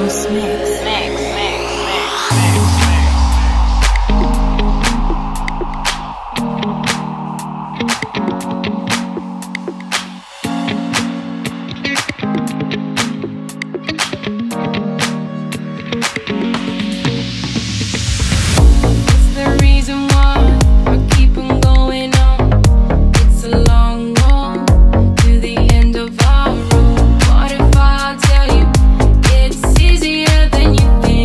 House Mix. What if I tell you it's easier than you think?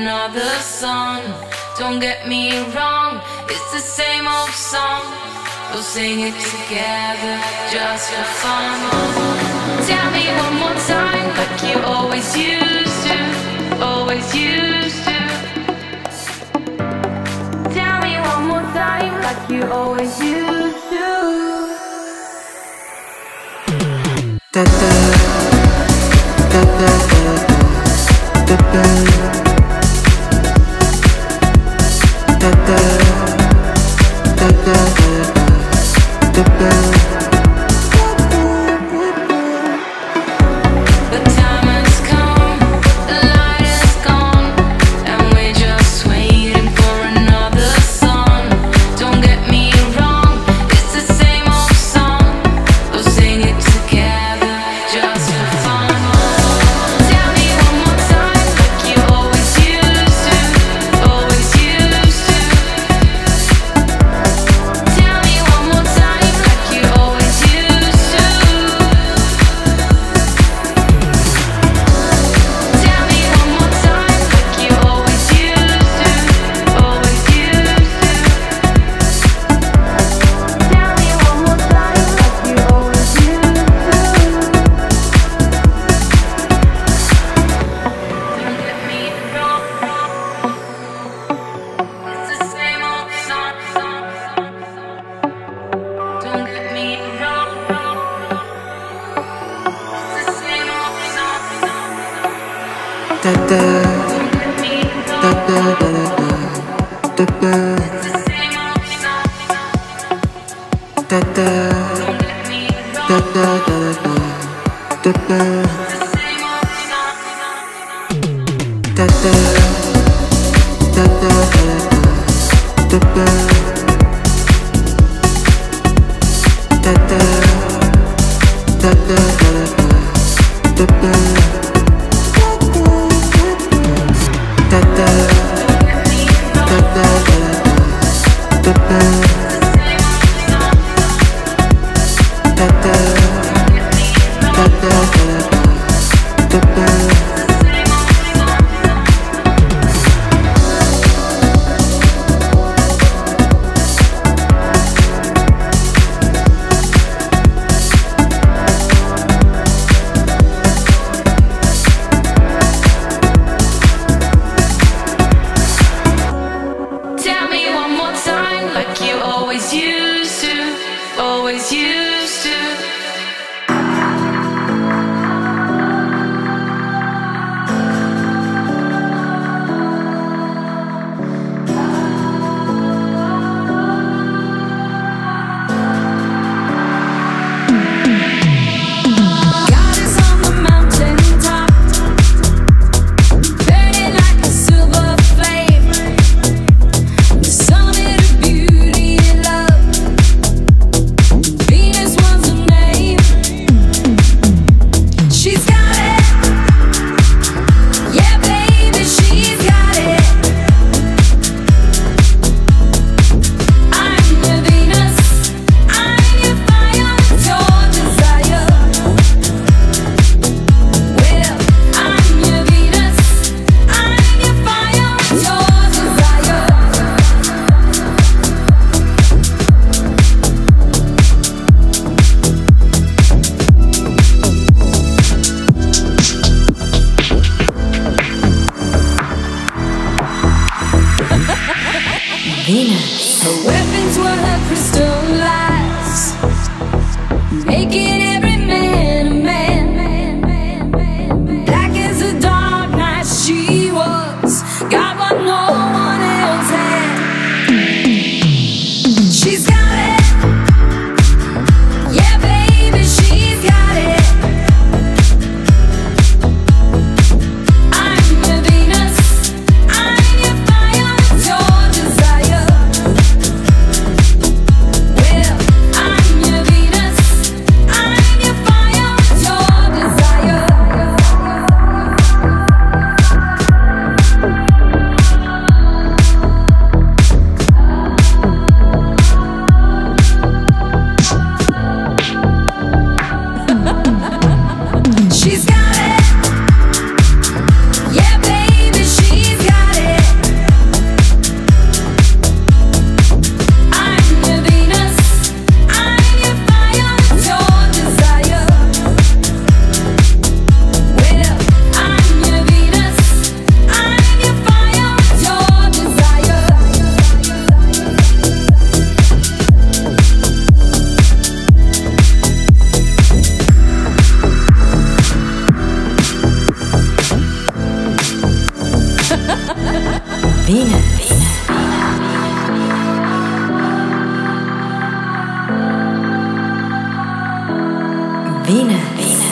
another song. Don't get me wrong, it's the same old song. We'll sing it together just for fun. Tell me one more time, like you always used to, always used to. Tell me one more time, like you always used to. Da da da da da da da da da da da da da. The time has come, the light is gone, and we're just waiting for another song. Don't get me wrong, it's the same old song. We'll sing it together just for fun. Tell me one more time, like you always used to, always used to. Tell me one more time, like you always used to. Tell me one more time, like you always used to, always used to. Tell me one more time, like you always used to. Don't get me wrong, it's the same old song. Don't get me wrong, it's the same old song. Da da Don't get me da wrong, da da da da it's the same old song. da da Don't get me da wrong, da da da da it's the same old song. da da da da da da da da da da da da da da Tell me one more time, like you always used to, always used to. God is on the mountain top, burning like a silver flame. The summit of beauty and love. Venus wants a name. She's got it. Yeah, baby, she's got it. I'm your Venus. I'm your fire, your desire. Well, I'm your Venus. I'm your fire, your desire. Venus. Her weapons were her crystal eyes, making every man a man. Black as a dark night she was, got what no one else had. She's got it. Yeah, baby, she's got it. I'm your Venus. I'm your fire, your desire. Well, Venus. Venus.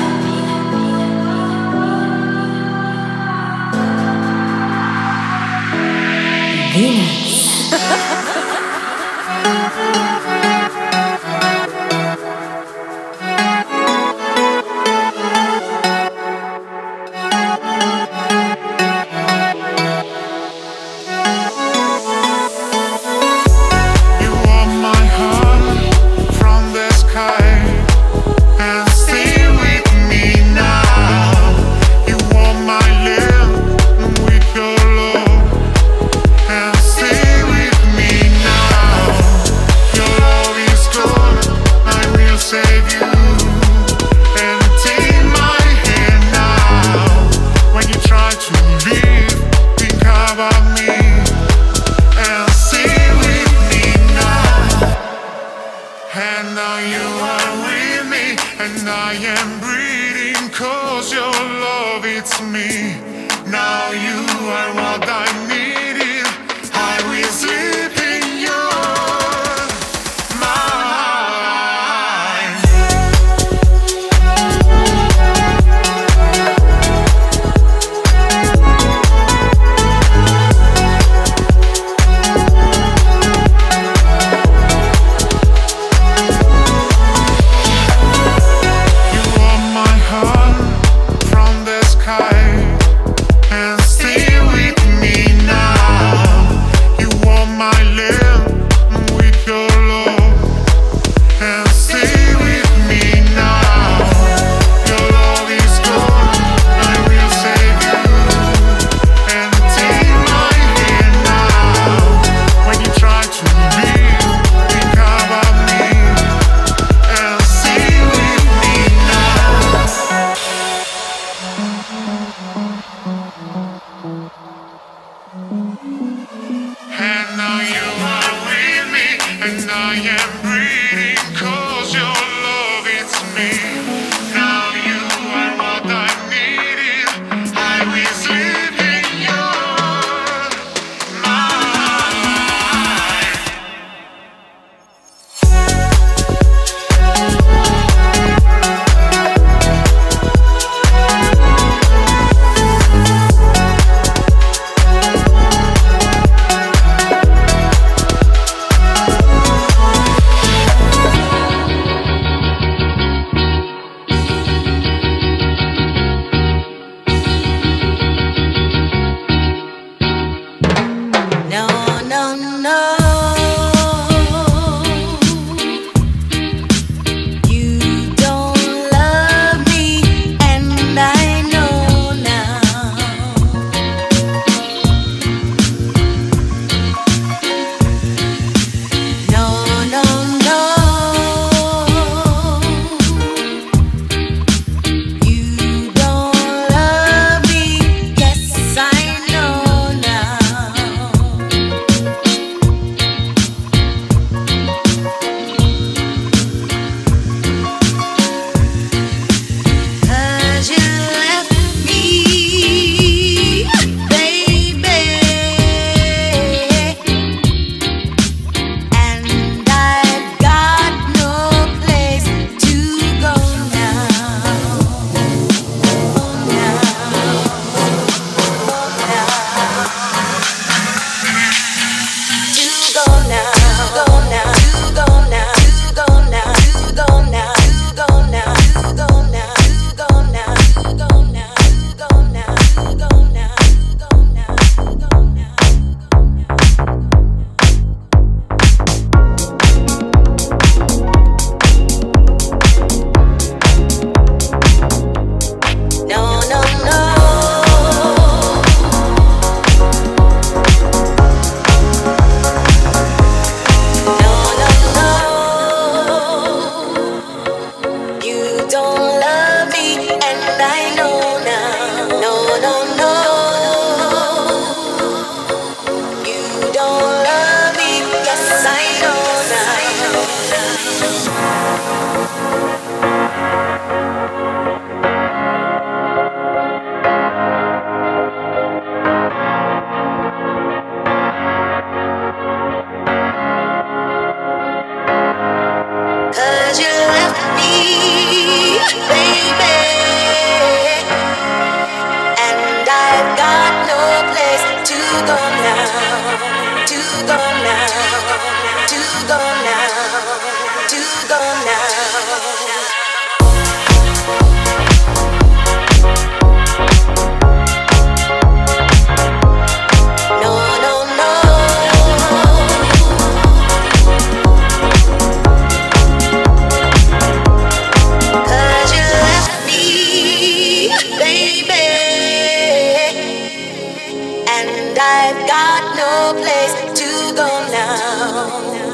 You want my heart from the sky and stay with me now. You want my love with your love and stay with me now. Your love is gone, I will save you and take my hand now. When you try to leave, think about me and stay with me now. And now you are with me, and I am breathing, 'cause your love, it's me. Now you are what I needed. I will sleep in your mind. You want my heart from the sky and stay with me now. You want my love with your love and stay with me now. Your love is gone, I will save you and take my hand now. When you try to leave, think about me and stay with me now. And now you are with me, and I am breathing, 'cause your love, it's me. Now you are what I needed. I will sleep in your mind. No, no, no. You don't love me, and I know now. No, no, no. You don't love me, yes, I know now. I've got no place to go now.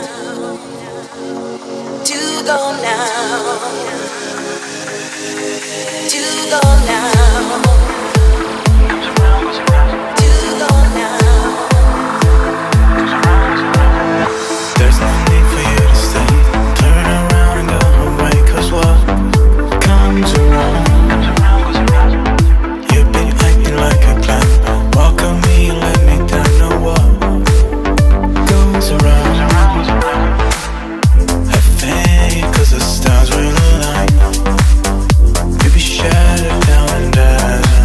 To go now. To go now. To go now. There's no need for you to stay. Turn around and go away, 'cause what comes around, you've been acting like a clown. Welcome me and let me down. Know what goes around. I think 'cause the stars will align, you'll be shattered down and dazzled.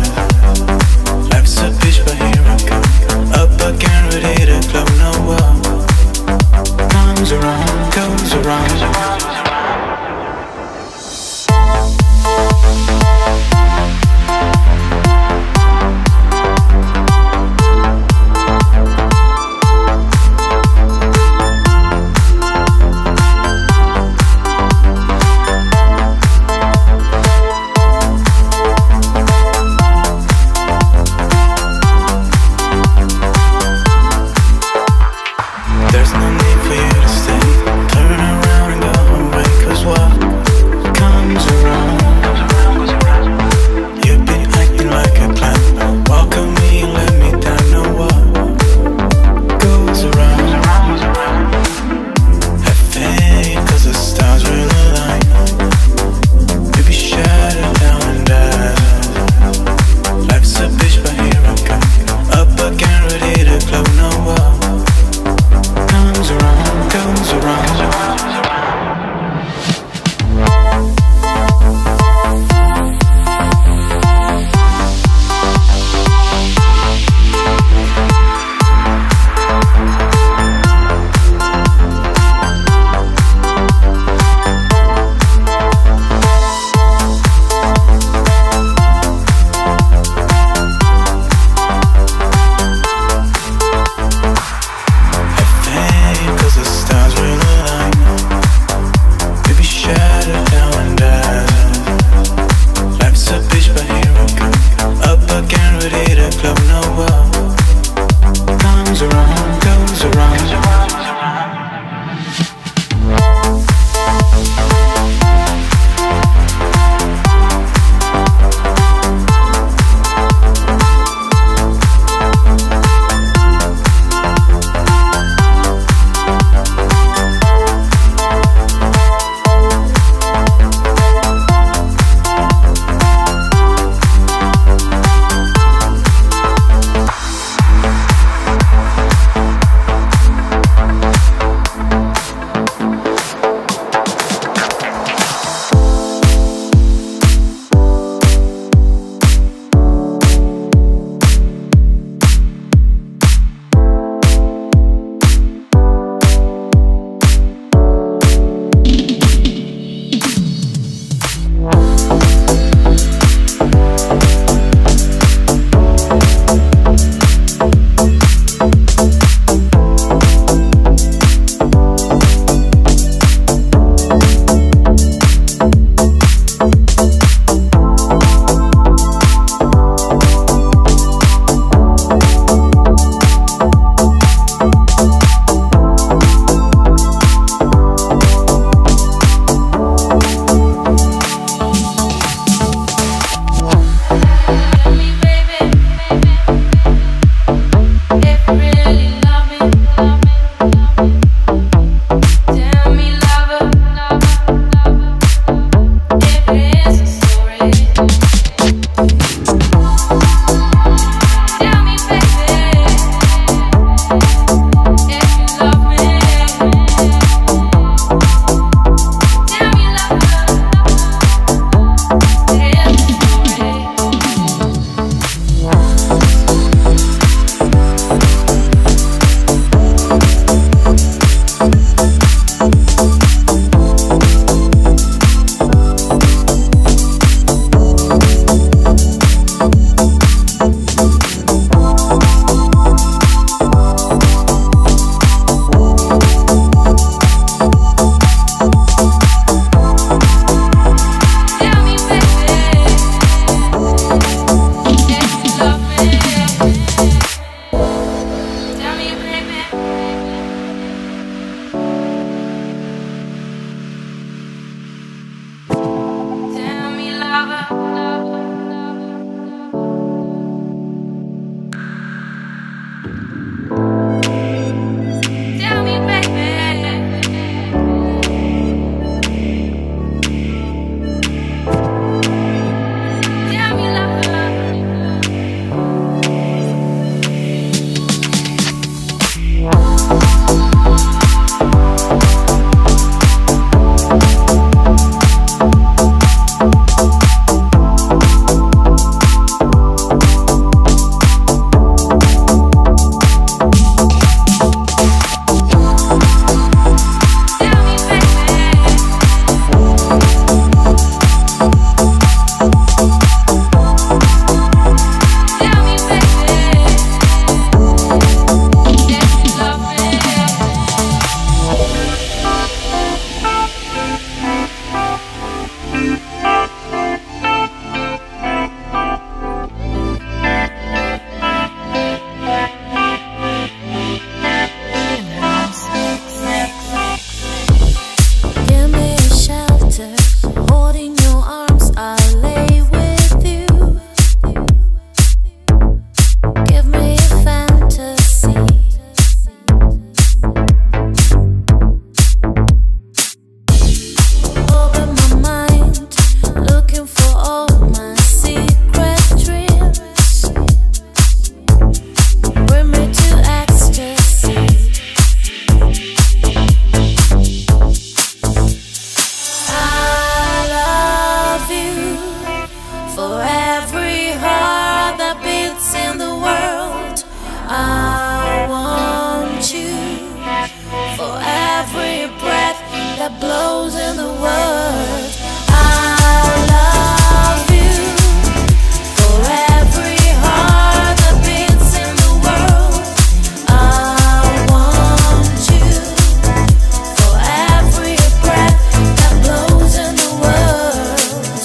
that blows in the world. I love you for every heart that beats in the world. I want you for every breath that blows in the world.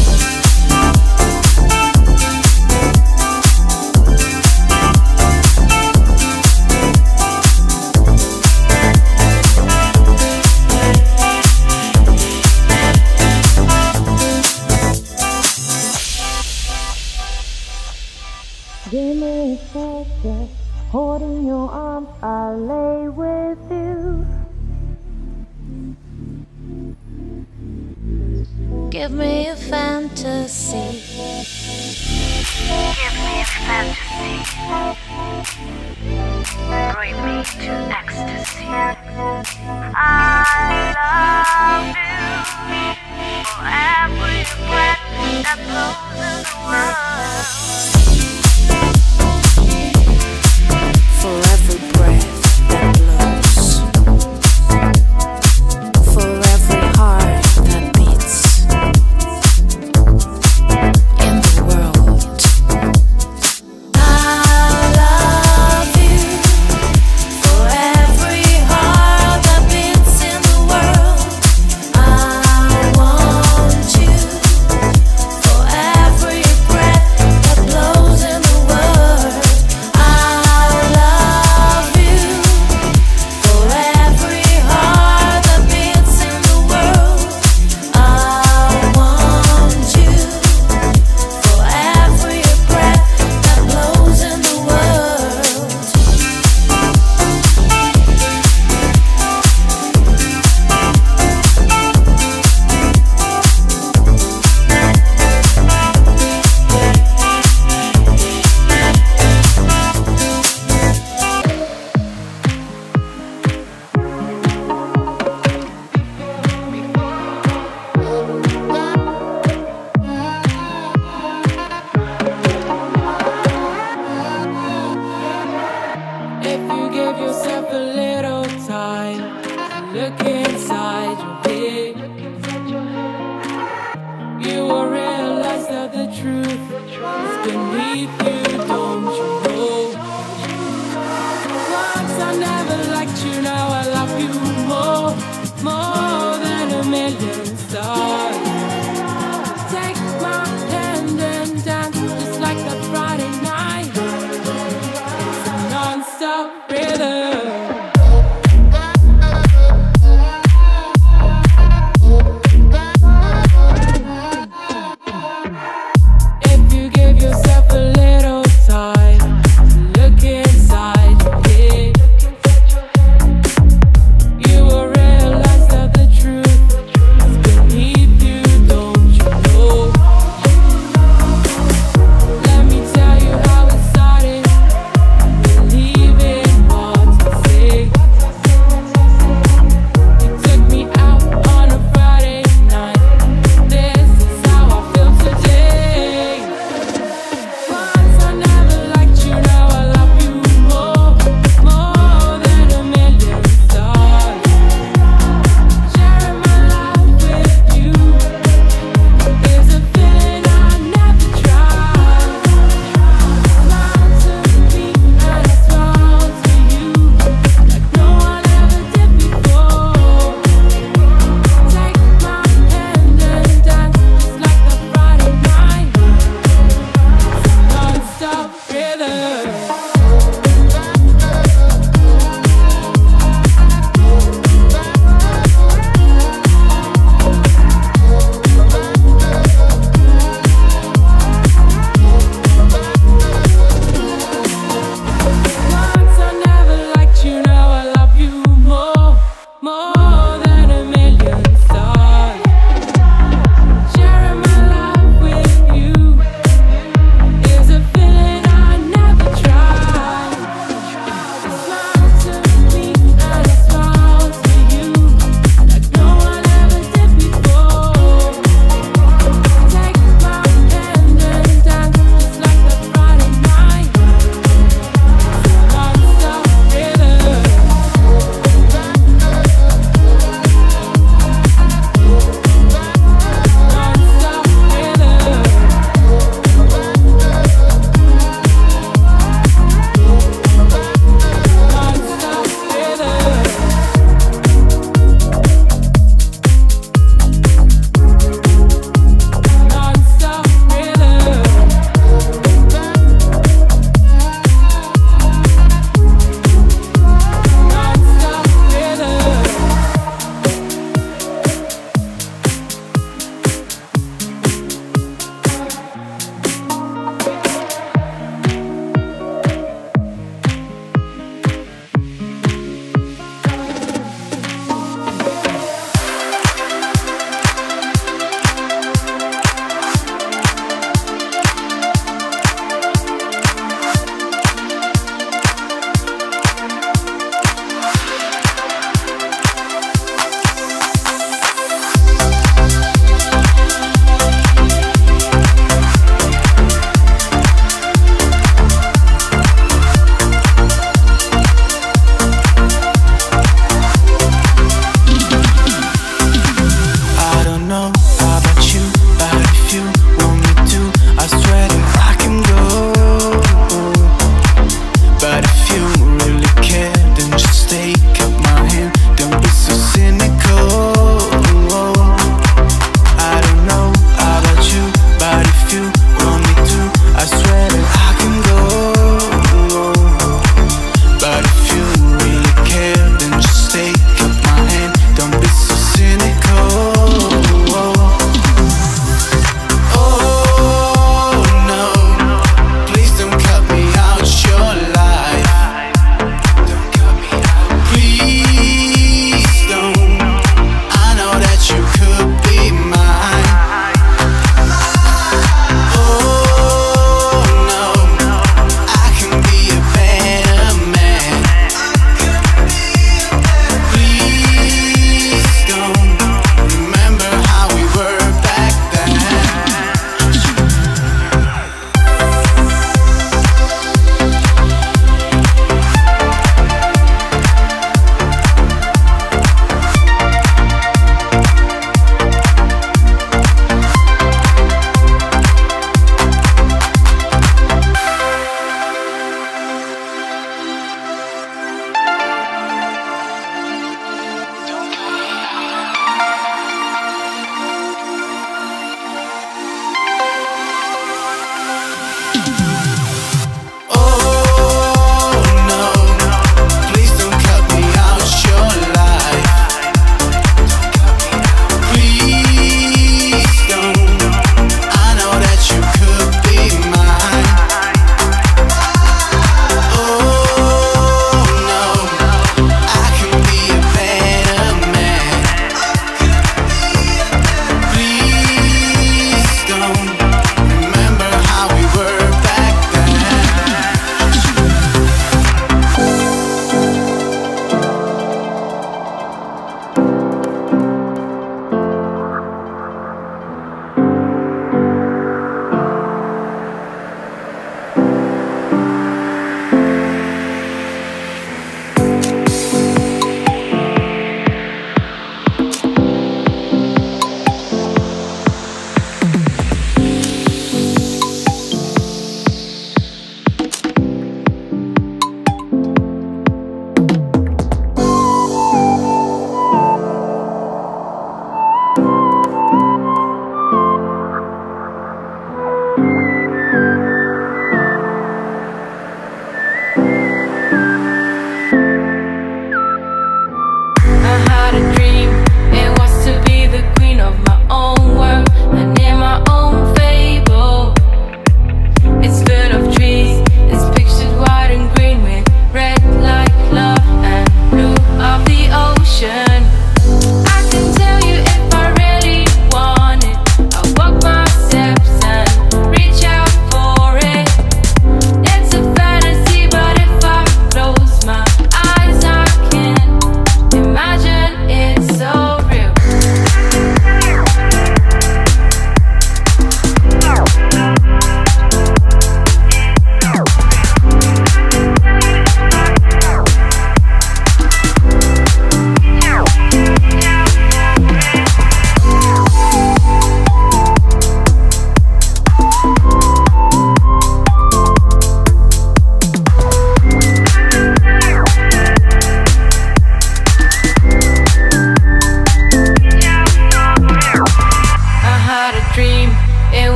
Give me a second, holding your arms, I lay with you. Give me a fantasy. Give me a fantasy. Bring me to ecstasy. I love you for every breath that blows in the world. For every breath that blows, for every heart that beats in the world. I love you for every heart that beats in the world. I want you for every breath that blows in the world. I love you for every heart that beats in the world. I want you for every breath that blows in the world. If you give yourself a little time to look inside your head, you will realize that the truth is beneath you, don't you know? Once I never liked you, now I love you more than a million stars. Take my hand and dance just like a Friday night. It's a non-stop rhythm. If you give yourself a little time to look inside your head, you will realize that the truth is beneath you, don't you know? Let me tell you how it started. Believe in what's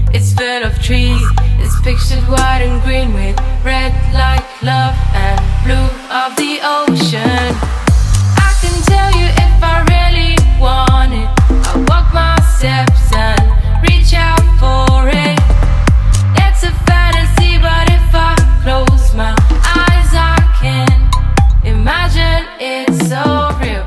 It's full of trees. It's pictured white and green with red like love and blue of the ocean. I can tell you if I really want it, I'll walk my steps and reach out for it. It's a fantasy, but if I close my eyes, I can imagine it's so real.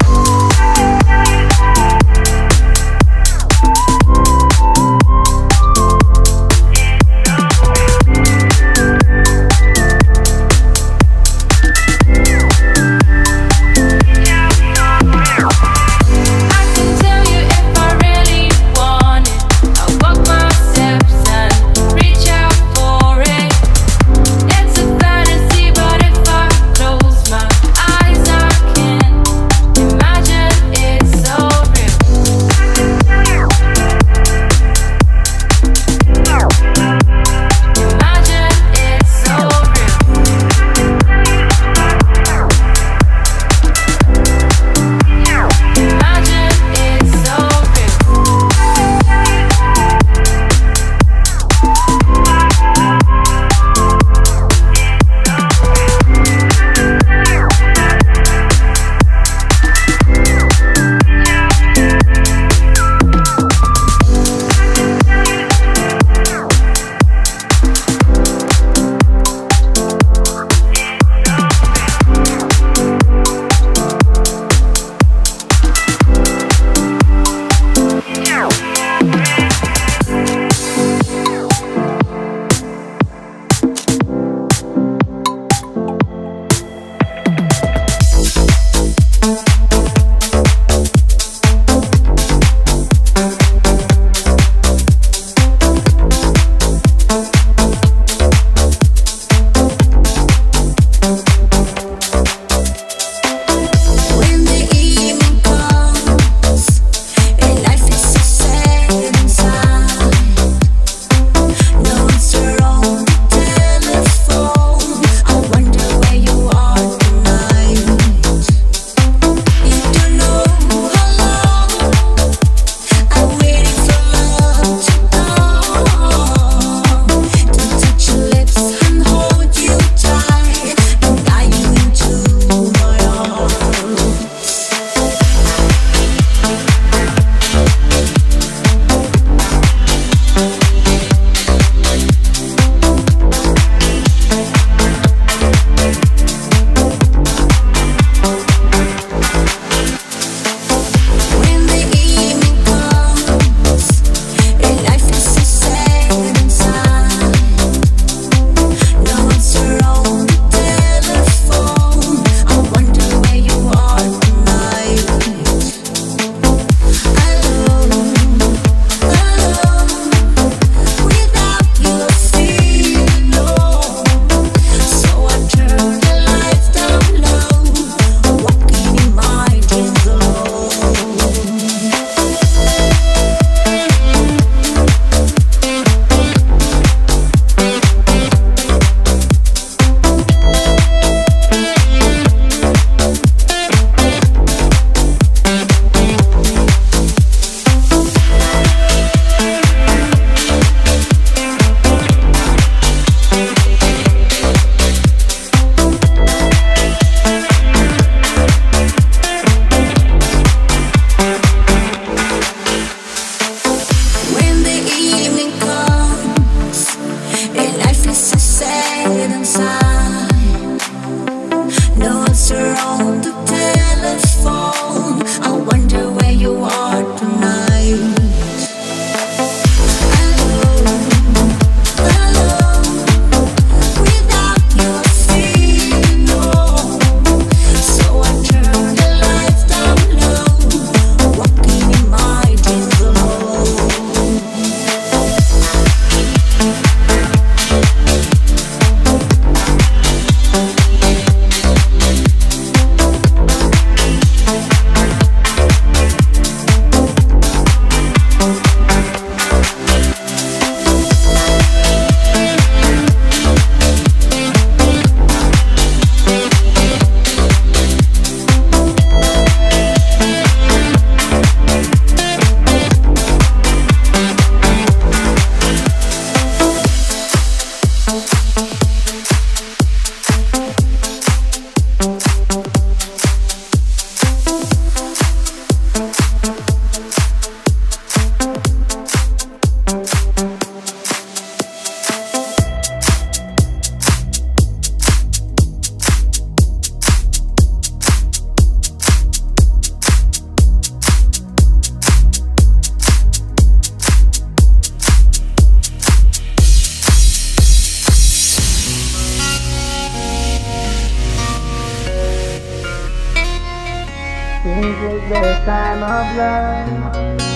is the time of love.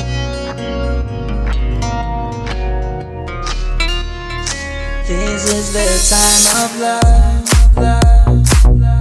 This is the time of love, love, love.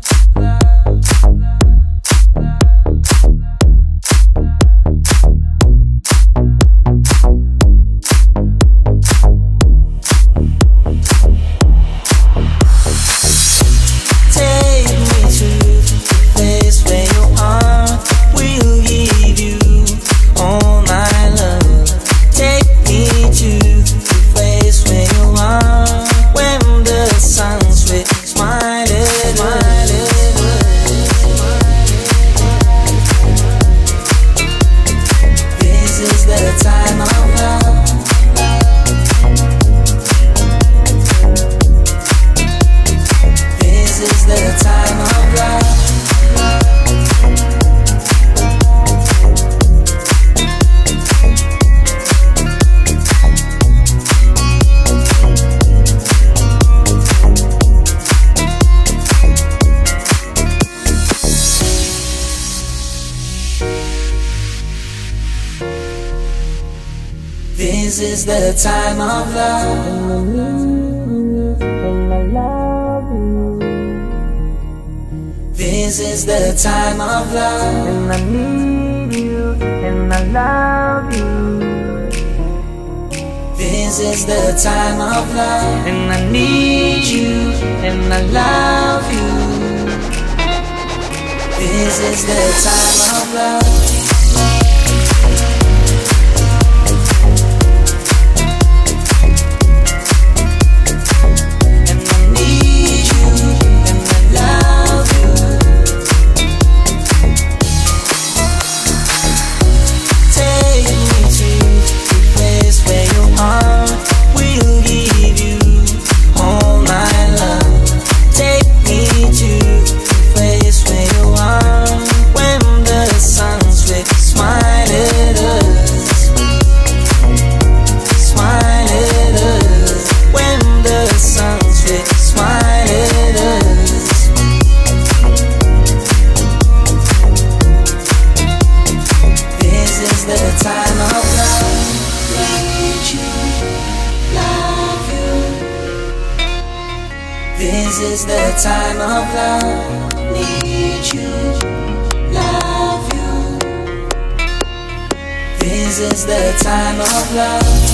This is the time of love, and I love you. This is the time of love, and I need you, and I love you. This is the time of love, and I need you, and I love you. This is the time of love. This is the time of love. Need you, love you. This is the time of love.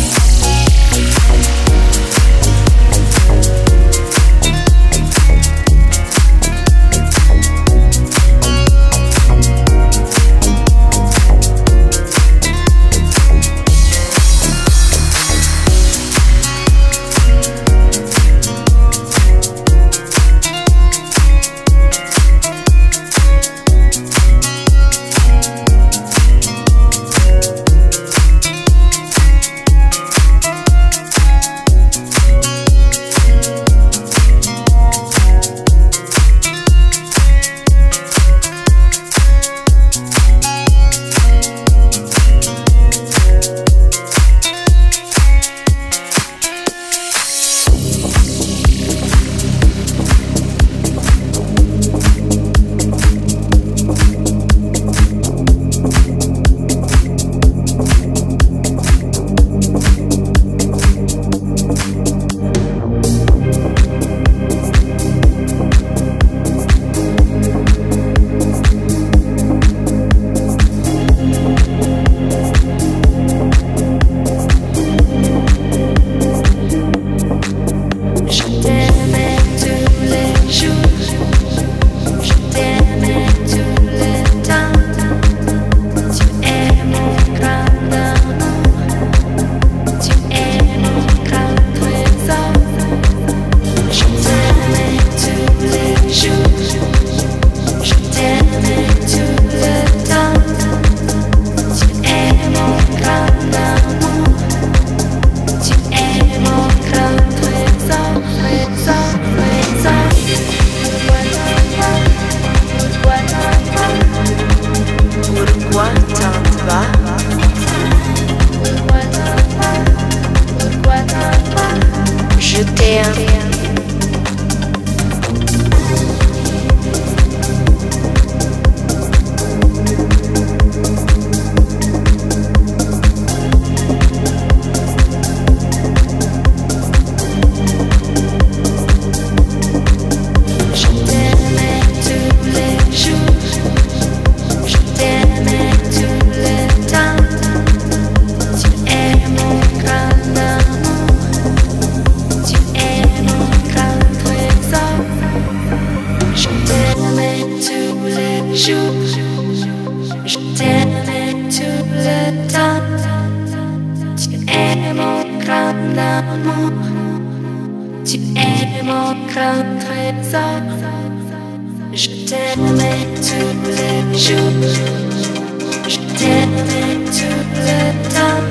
l'amour. Tu es mon grand trésor. Je t'aimais tous les jours. Je t'aimais tout le temps.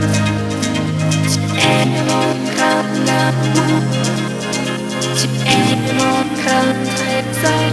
Tu es mon grand amour. Tu es mon grand trésor.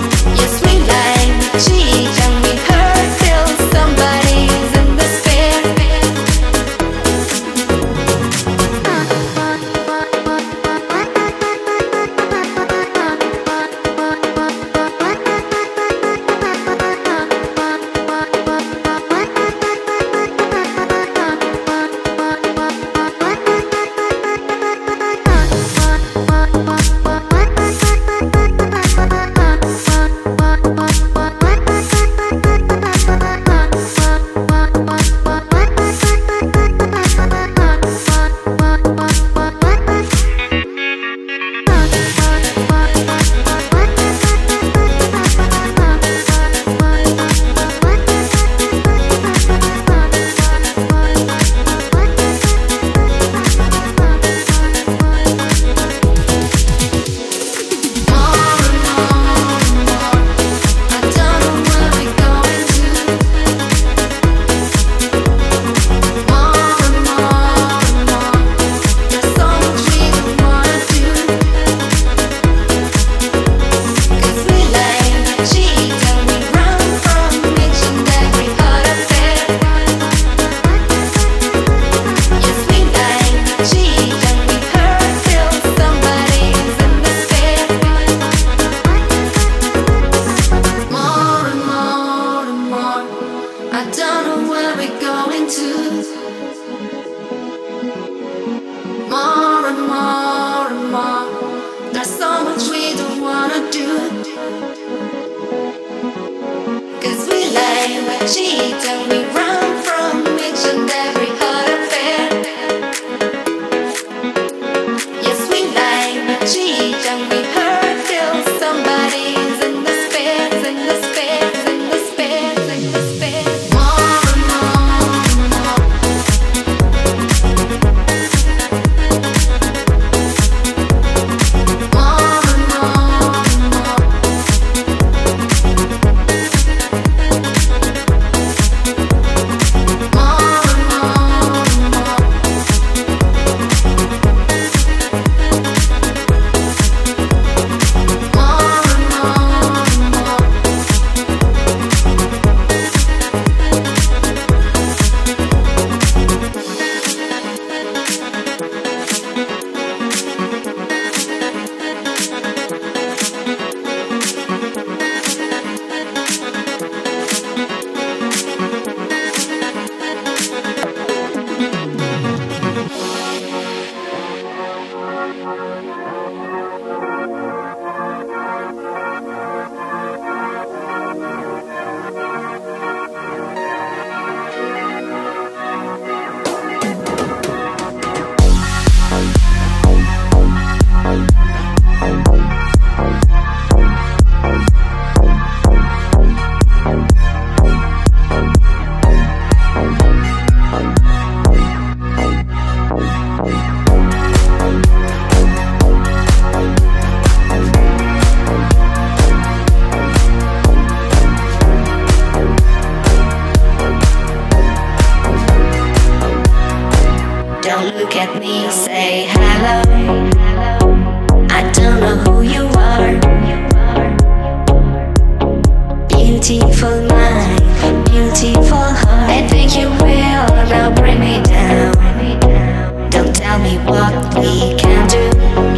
Cheat and we hurt till somebody's in despair. Don't look at me, say hello. I don't know who you are. Beautiful mind, beautiful heart. I think you will now bring me down. Don't tell me what we can do.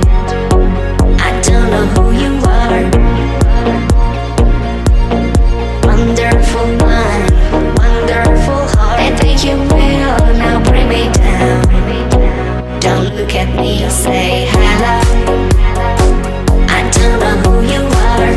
I don't know who you are. Wonderful mind, wonderful heart. I think you will now bring me down. Don't look at me, say hello. I don't know who you are.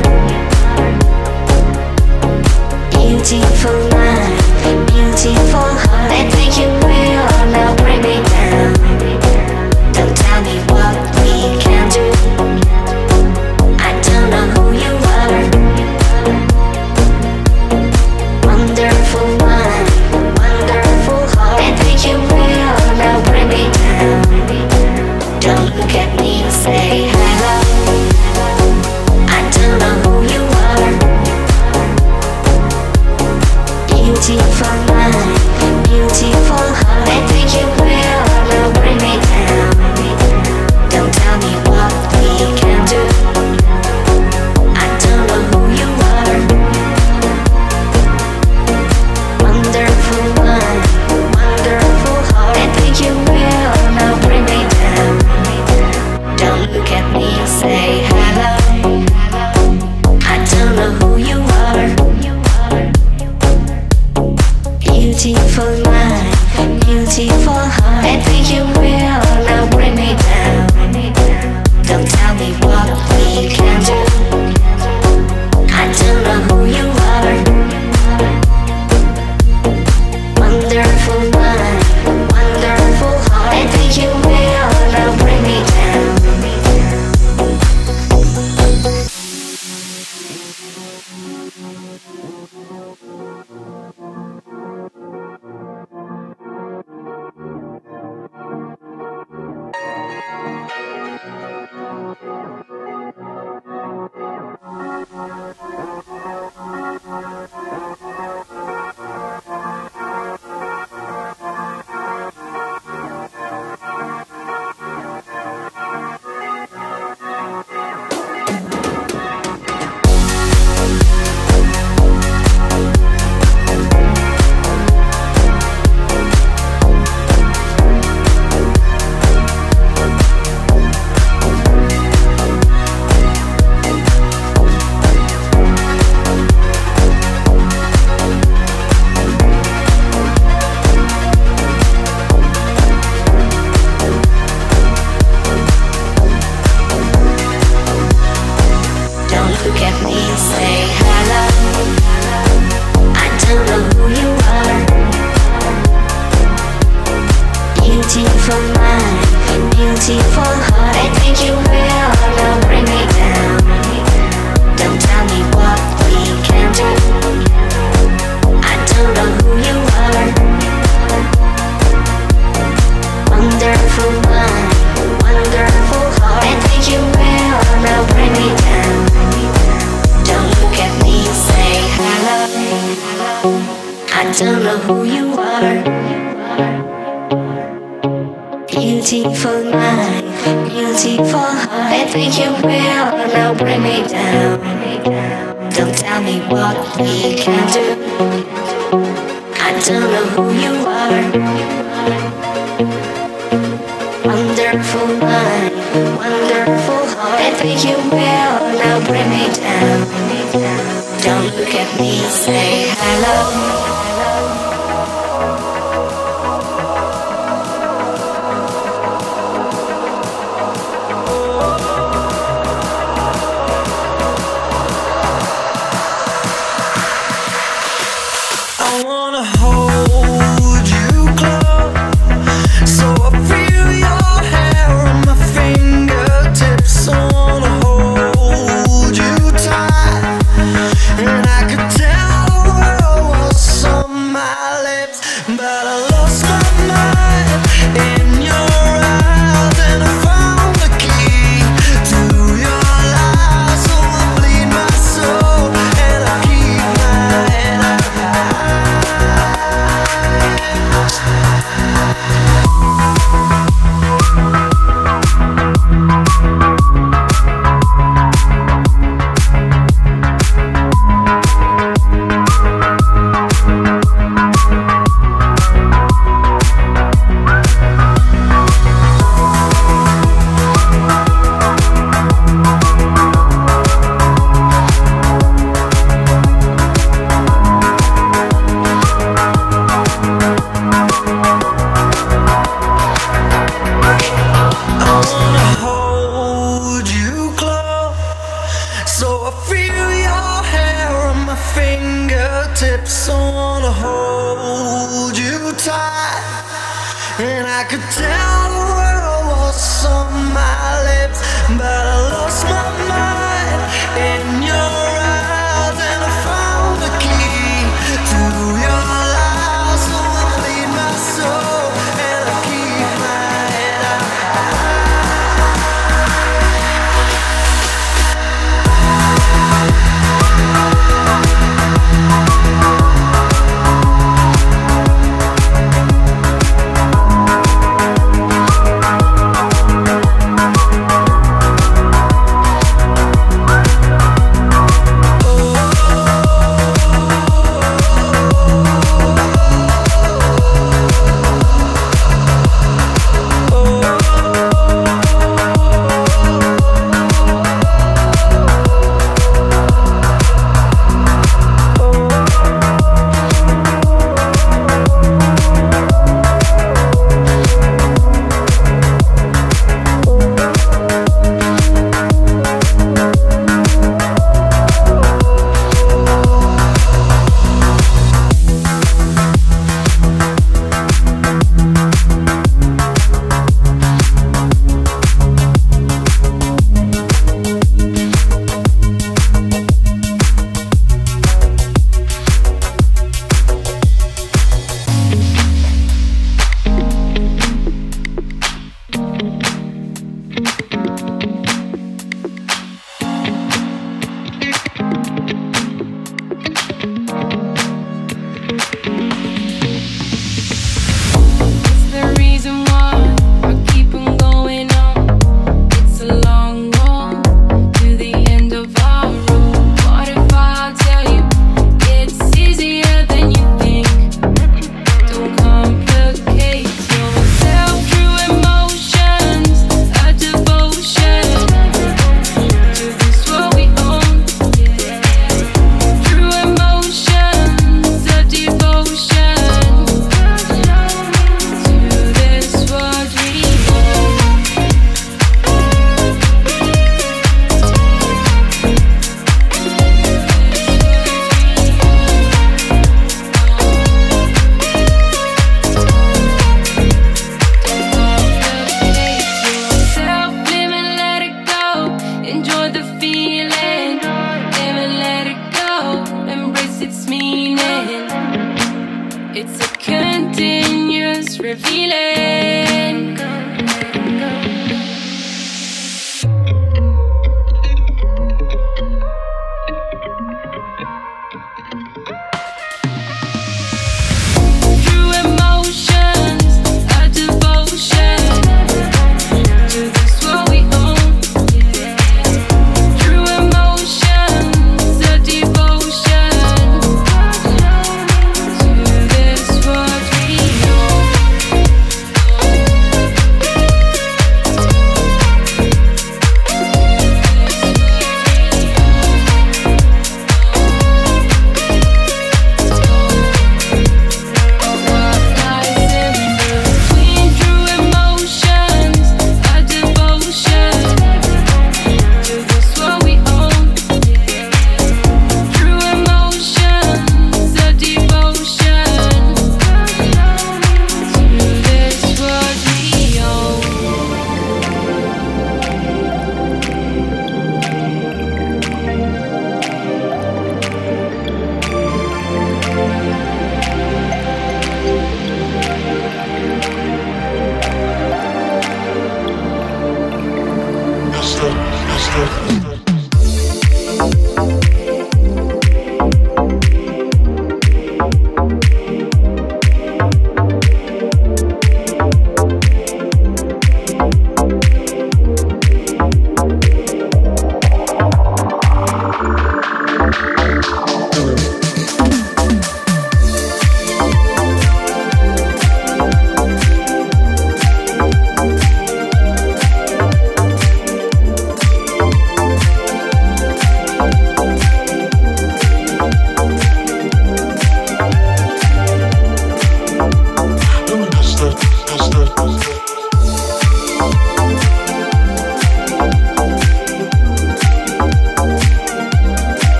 Beautiful mind, beautiful heart. I think you will now bring me down. Don't tell me what we can do. I don't know who you are. Wonderful mind, wonderful heart. I think you will now bring me down. Don't look at me, say hello. I don't know who you are. Beautiful mind, beautiful heart. I think you will now bring me down. Don't tell me what we can do. I don't know who you are. Wonderful mind, wonderful heart. I think you will now bring me down. Don't look at me, say hello. I don't know who you are. Beautiful mind, beautiful heart. I think you will now bring me down. Don't tell me what we can do. I don't know who you are. Wonderful mind, wonderful heart. I think you will now bring me down. I don't know who you are. Beautiful mind, beautiful heart. I think you will now bring me down. Don't tell me what we can do. I don't know who you are. Wonderful mind, wonderful heart. I think you will now bring me down. Don't look at me, say hello. I wanna hold you close, so I feel your hair on my fingertips. I wanna hold you tight, and I could tell the world was so but I lost my mind in your eyes, and I found the key to your lies. So I bleed my soul and I keep my head up high. Fingertips, I wanna hold you tight, and I could tell the world was on my lips, but I lost my mind in your eyes, and I found the key to your lies. So I bleed my soul and I keep my head up revealing. True emotions, a devotion to this what we own. True emotions, a devotion to this what we own.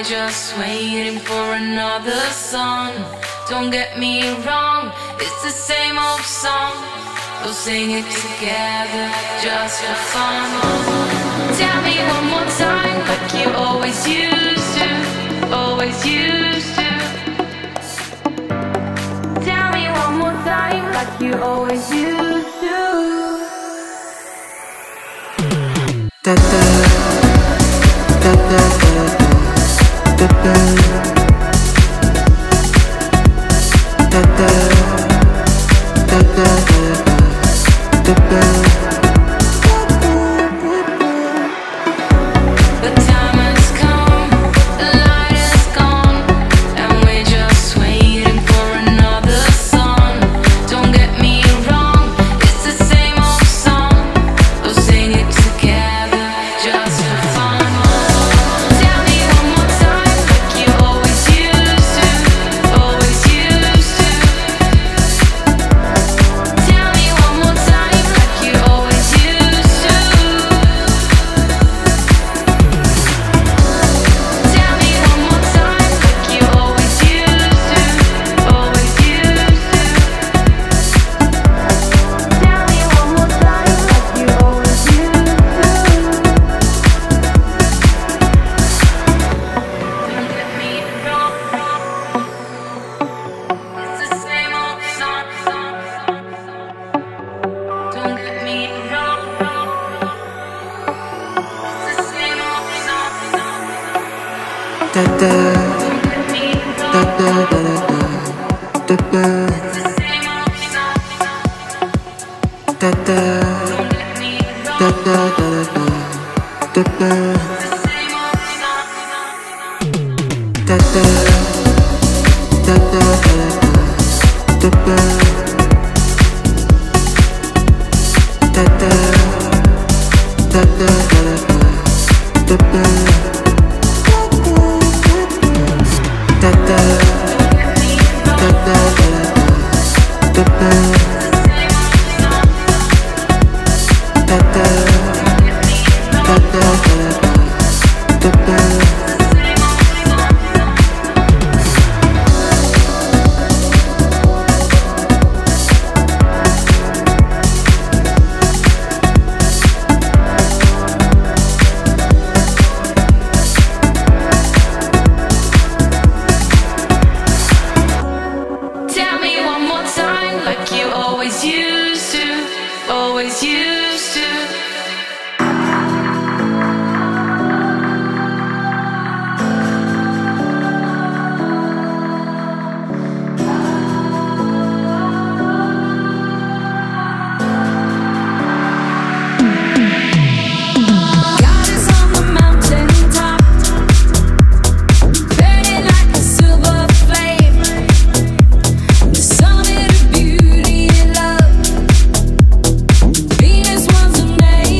just waiting for another song. Don't get me wrong, it's the same old song. We'll sing it together just for fun. Tell me one more time, like you always used to, always used to. Tell me one more time, like you always used to. Da da da da da da da da da da da. The time has come, the light is gone, and we're just waiting for another song. Don't get me wrong, it's the same old song. We'll sing it together just for fun. Tell me one more time, like you always used to, always used to. Tell me one more time, like you always used to. Tell me one more time, like you always used to, always used to. Tell me one more time, like you always used to. Don't get me wrong, it's the same old song. Don't get me wrong, it's the same old song. Da da Don't get me da wrong, da da da da. it's the same old song. Da da Don't get me da wrong, da da da da da. it's the same old song. Da da da da da da. Da da da da da da. Da da da da da da. Da da da da da da. Tell me one more time, like you always used to, always used to. God is on the mountain top, burning like a silver flame. The summit of beauty and love. Venus was her name.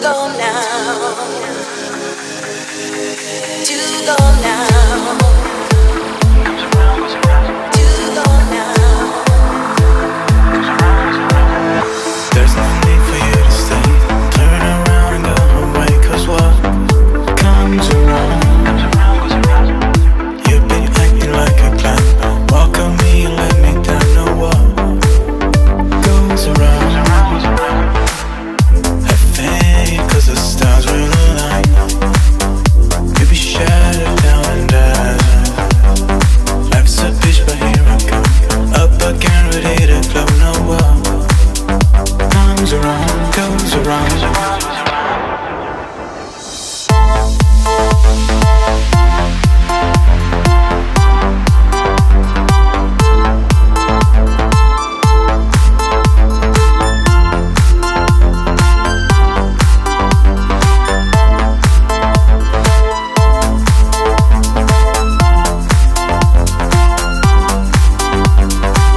go now. To go now. To go now. There's no need for you to stay. Turn around and go away, 'cause what comes around, you've been acting like a clown. Welcome me and let me down. Know what goes around. Have faith, 'cause the stars will align. You'll be shattered down and dazzled. Life's a bitch, but here I come. Up again, ready to glow. Know what comes around, goes around.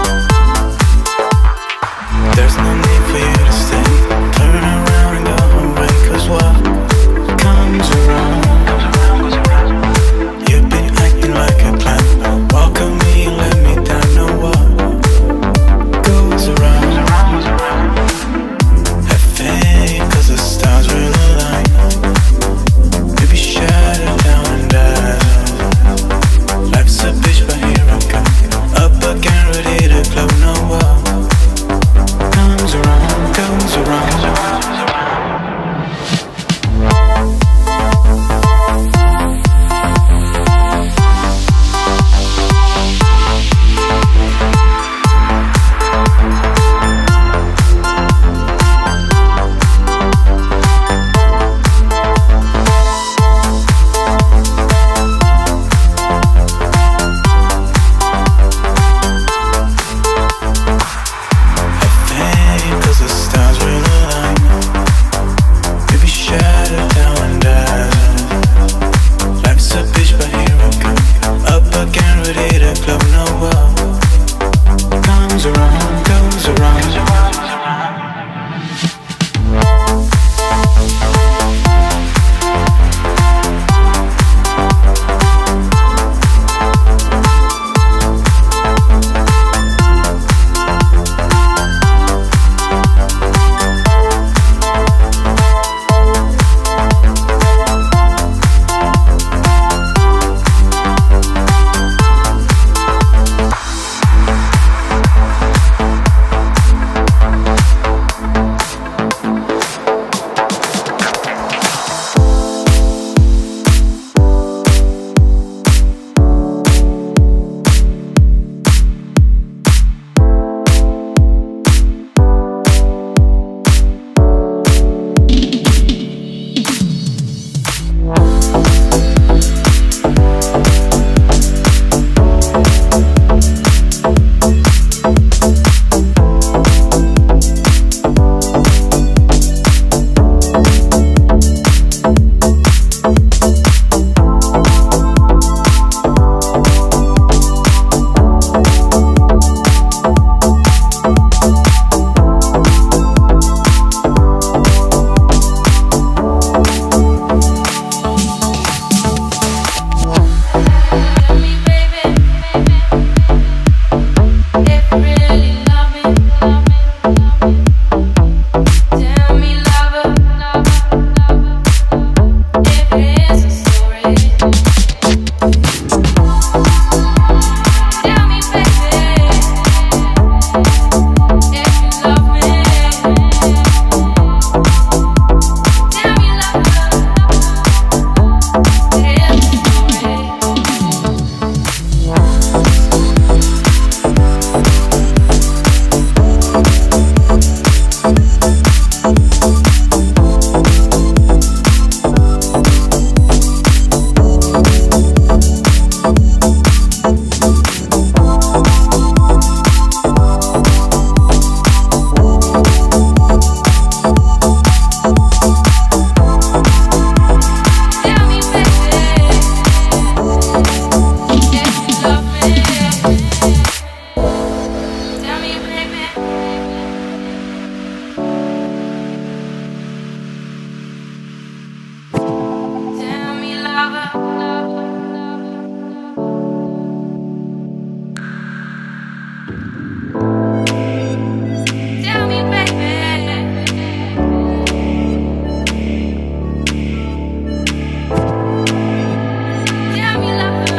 There's no need for you to stay. Turn around and go Tell me, baby. Tell me, love.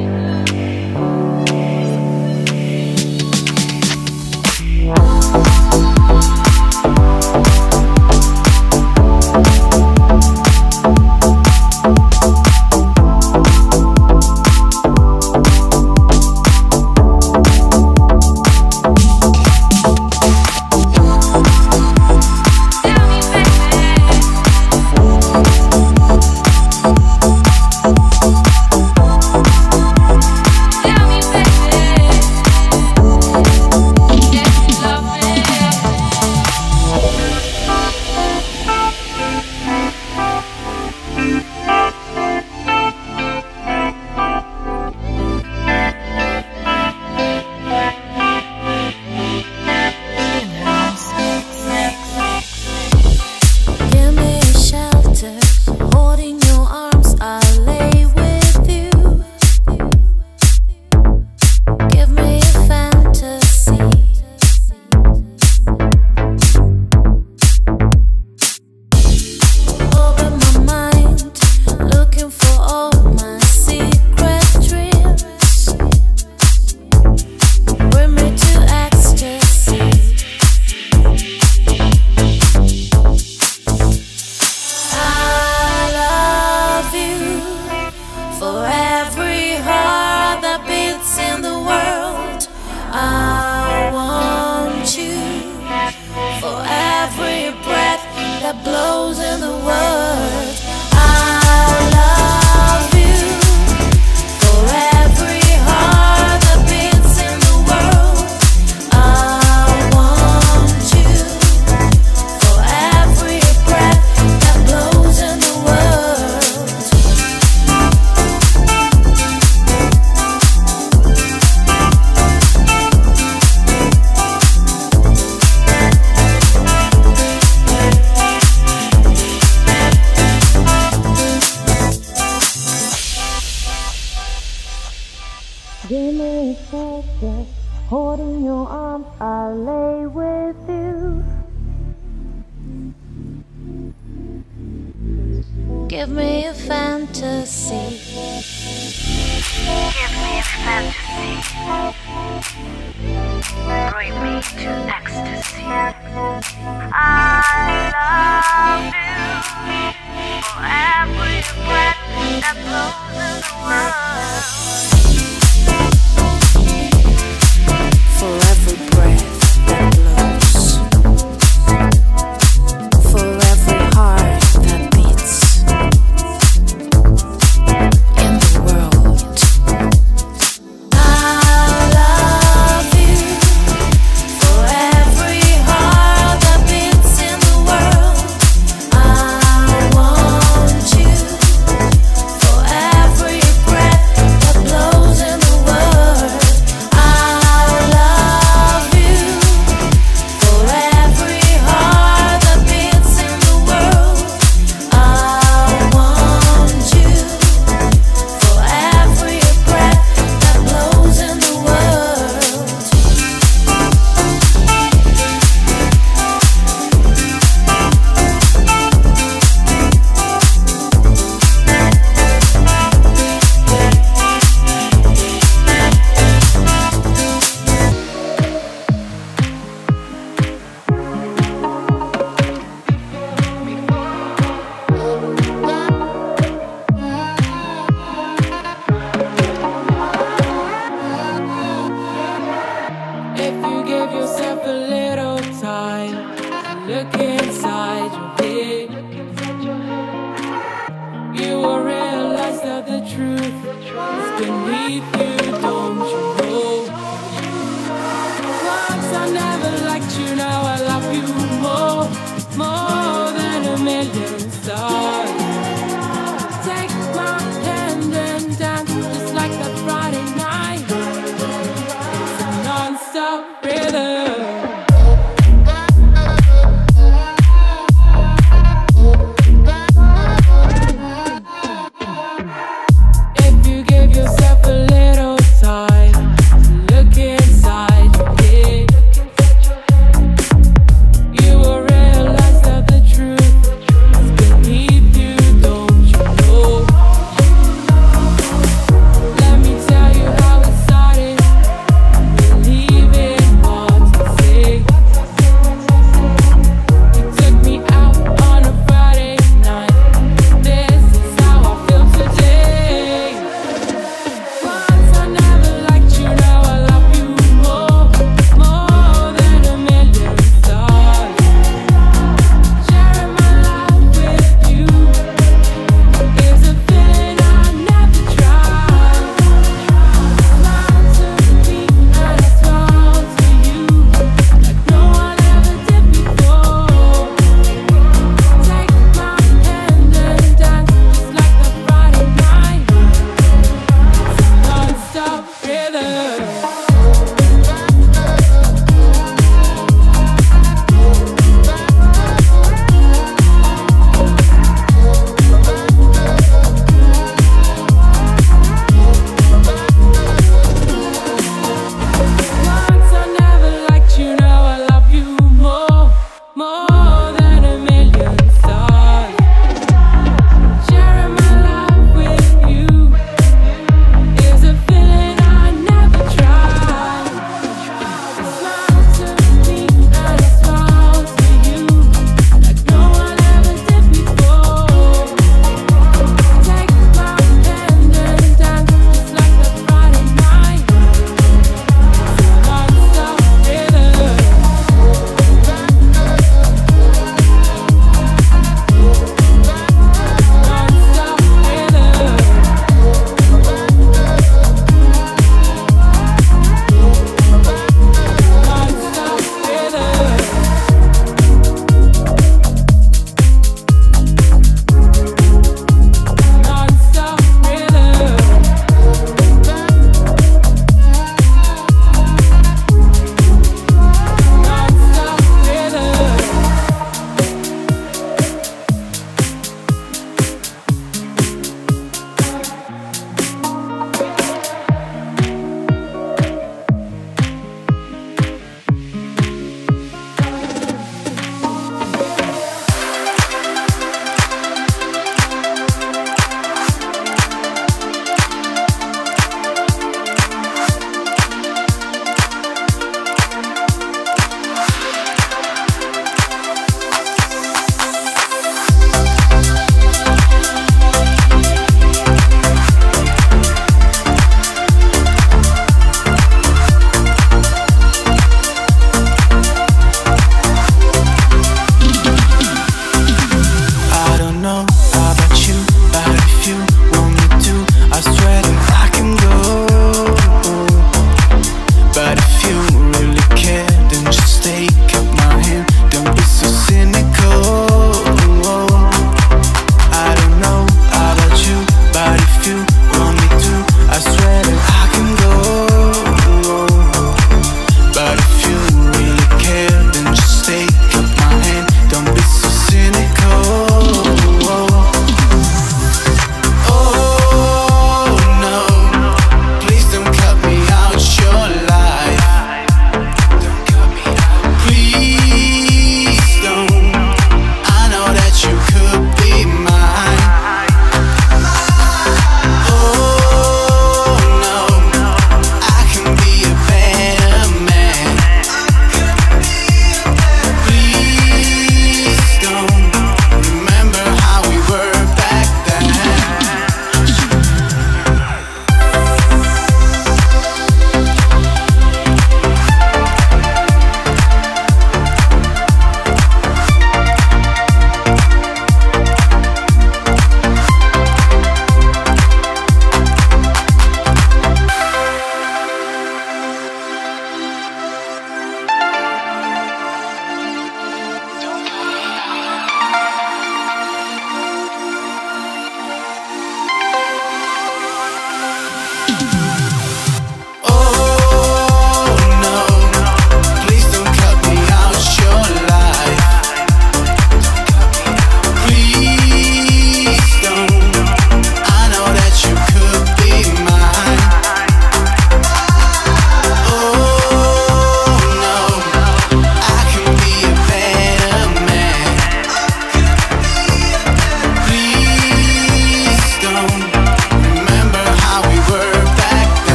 Tell me, baby. Tell me, baby. That you love me. Give me a shelter, holding your arms, I'll lay with you. Give me a fantasy. Open my mind, looking for all my secret dreams. Bring me to ecstasy. I love you for every heart that beats in the world. I want you for every breath that blows in the world. I love you for every heart that beats in the world. I want you for every breath that blows in the world. Give me a shelter, holding your arms, I'll lay with you. Give me a fantasy. Give me a fantasy. Bring me to ecstasy. I love you for every breath that blows in the world. For every breath that blows, for every heart that beats in the world. I love you for every heart that beats in the world. I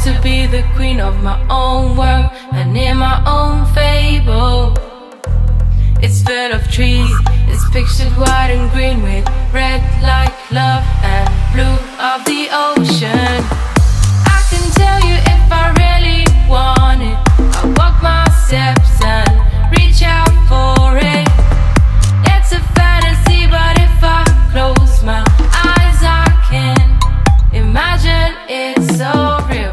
to be the queen of my own world and in my own fable. It's full of trees, it's pictured white and green with red like love and blue of the ocean. I can tell you if I really want it, I walk my steps and reach out for it. It's a fantasy, but if I close my eyes I can imagine it's so real.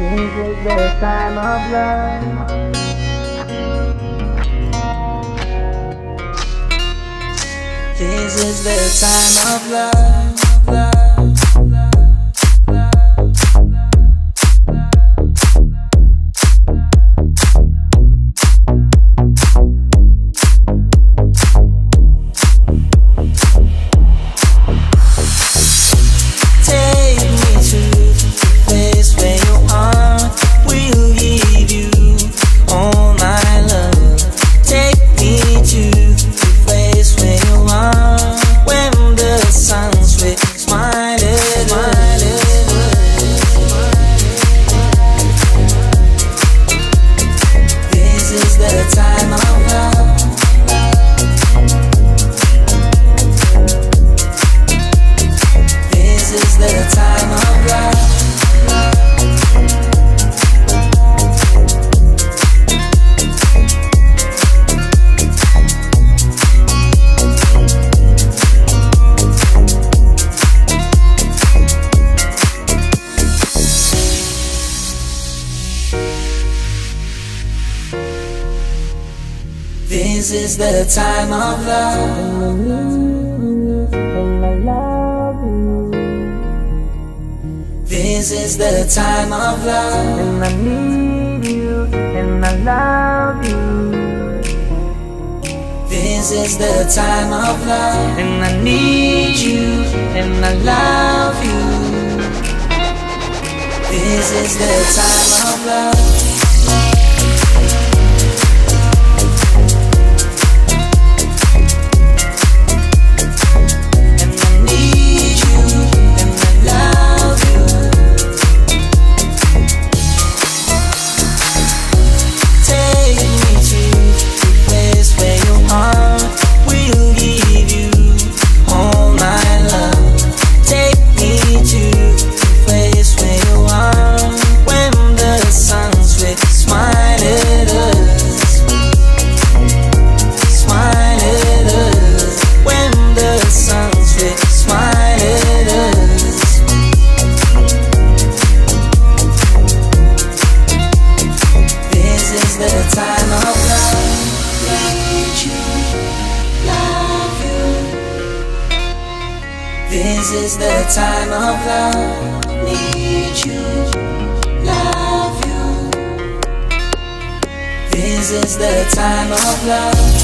This is the time of love. This is the time of love. Take me to the place where you are. We'll give you all my love. Take me to the place where you are. When the sun's sweet smile at us. This is the time of love. This is the time of love. This is the time of love. This is the time of love. And I need you, and I love you. This is the time of love. And I need you, and I love you. This is the time of love. This is the time of love. Need you, love you. This is the time of love.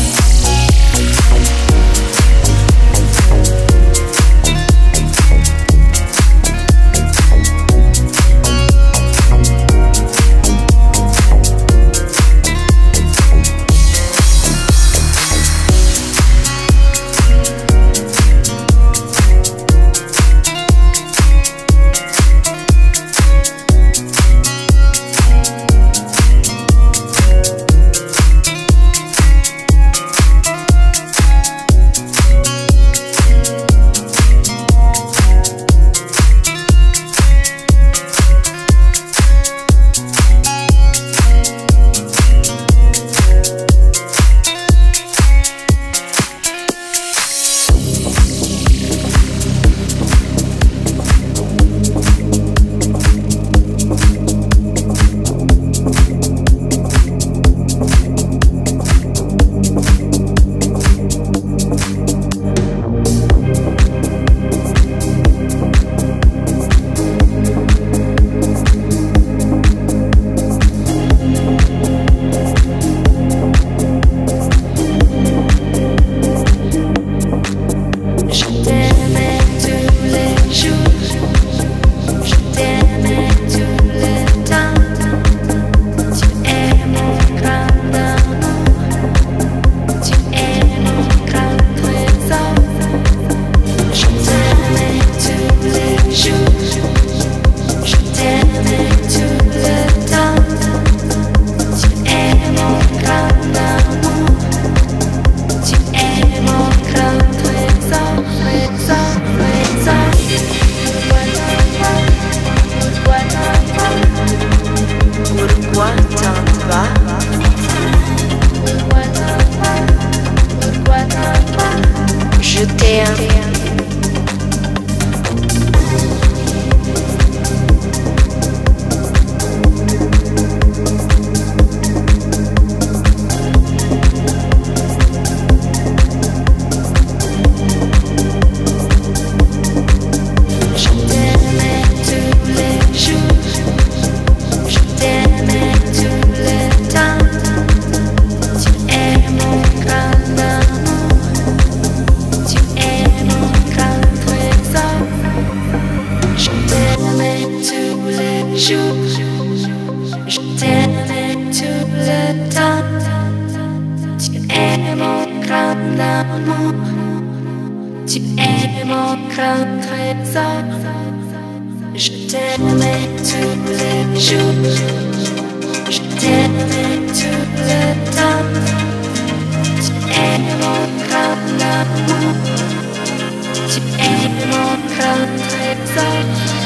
joue. Je t'aimais tout le temps. Tu es mon grand amour. Tu es mon grand trésor. Je t'aimais tous les jours. Je t'aimais tout le temps. Tu es mon grand amour. Tu es mon grand trésor.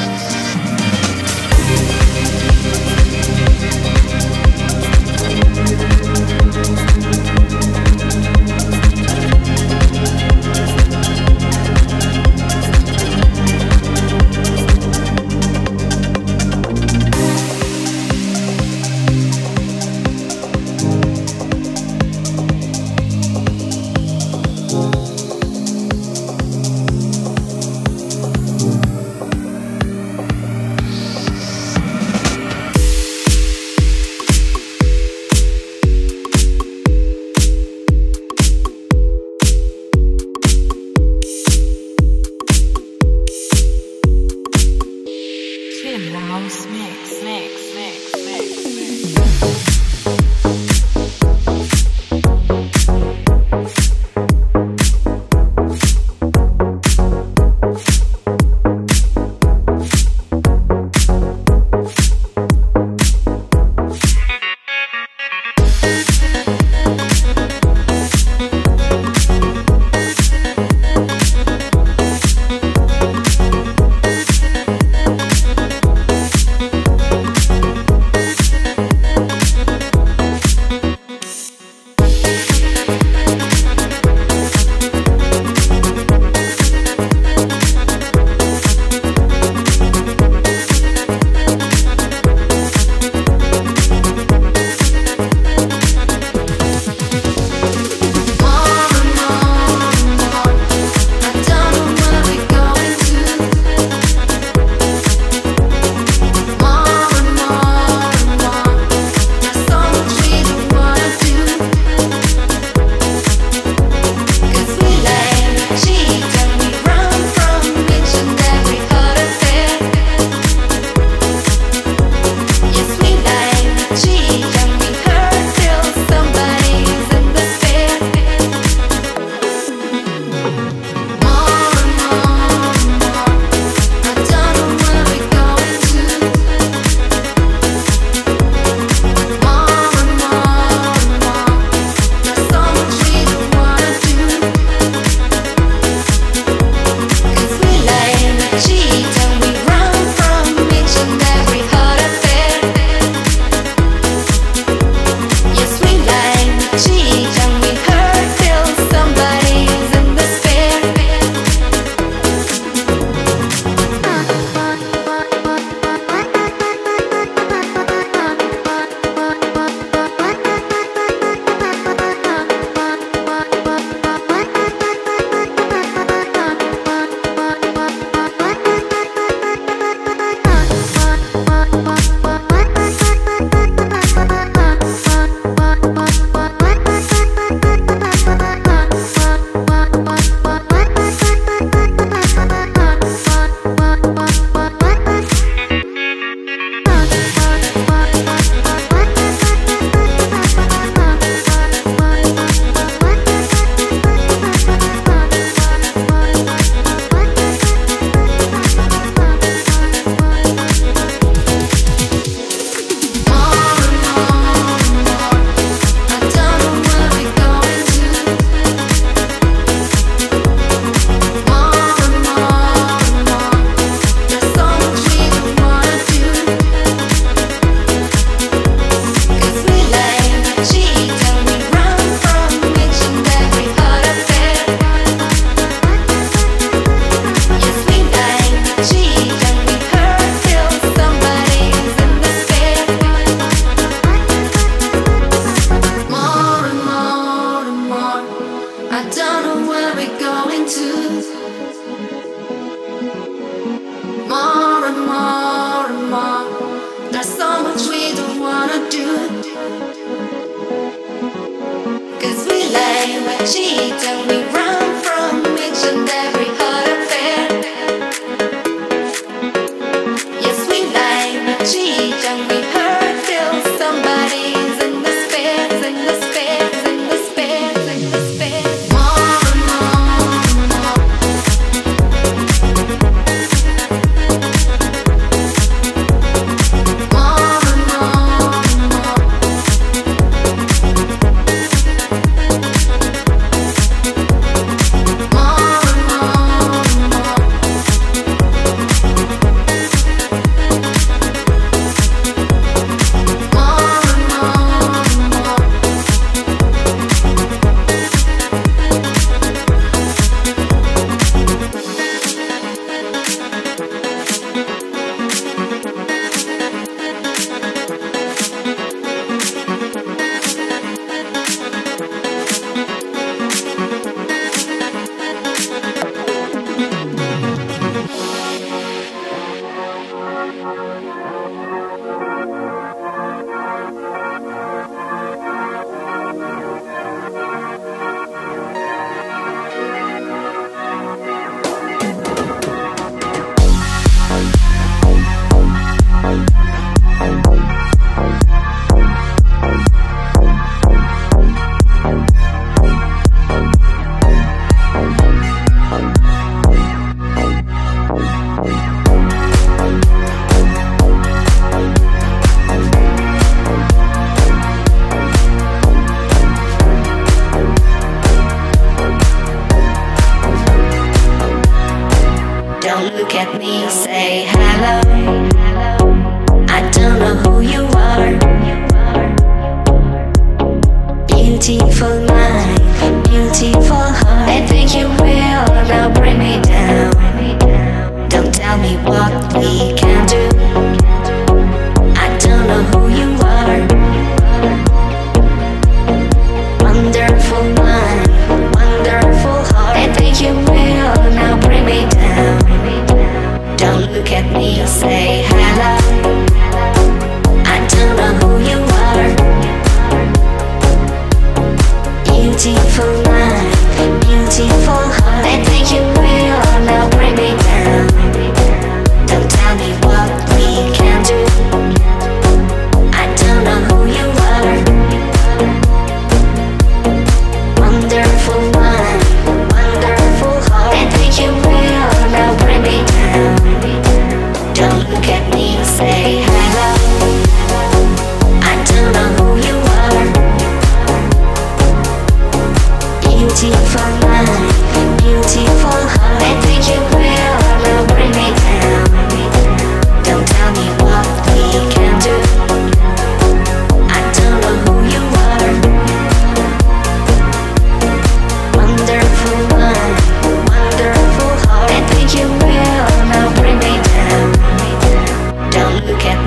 cheat and we run from each and every hot affair. Yes, we lie, we cheat and we hurt till somebody's in the space, in the space, in the space, in the space. More and more. More and more. Don't look at me, say hello. I don't know who you are. Beautiful mind, beautiful heart. I think you will now bring me down. Don't tell me what we can do. I don't know who you are. Wonderful mind, wonderful heart. I think you will now bring me down. Don't look at me, say hello. I don't know who you are. Beautiful mind, beautiful heart. I think you will now bring me down. Don't tell me what we can do. I don't know who you are. Wonderful mind, wonderful heart. I think you will now bring me down. Don't look at me, say hello. I don't know who you are. Beautiful mind, beautiful heart. I think you will now bring me down. Don't tell me what we can do. I don't know who you are. Wonderful mind, wonderful heart. I think you will now bring me down. Don't look at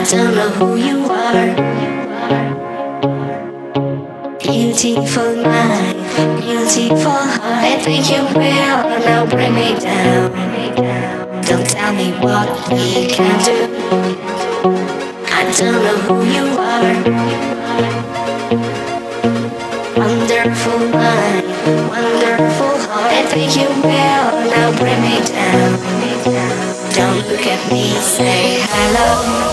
don't know who you are. Beautiful mind, beautiful heart. I think you will, now bring me down. Don't tell me what we can do. I don't know who you are. Wonderful mind, wonderful heart. I think you will, now bring me down. Don't look at me, say hello.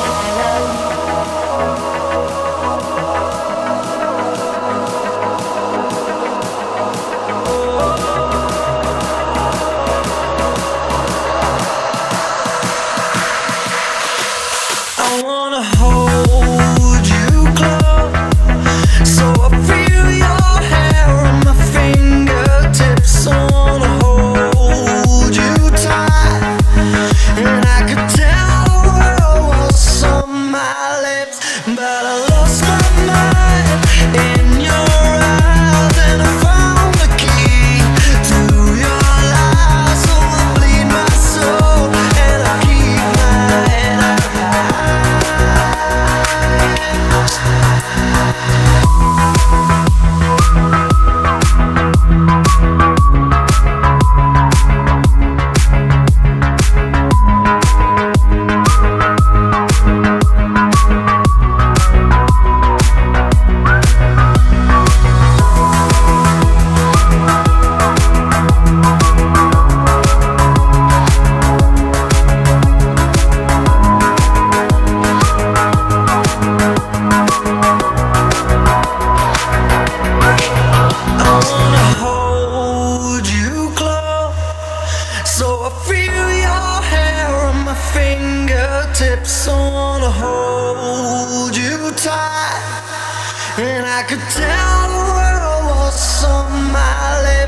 I wanna hold you close, so I feel your hair on my fingertips. I wanna hold you tight, and I could tell the world was on my lips, but I lost my mind in your eyes, and I found the key to your lies. So I bleed my soul, and I keep my head up high. So I feel your hair on my fingertips. I wanna hold you tight, and I could tell the world was on my lips.